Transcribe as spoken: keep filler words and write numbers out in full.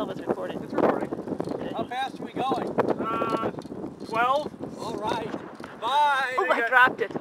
tell if it's recording. It's recording. How fast are we going? Uh, twelve. All right. Bye. Oh, I dropped it.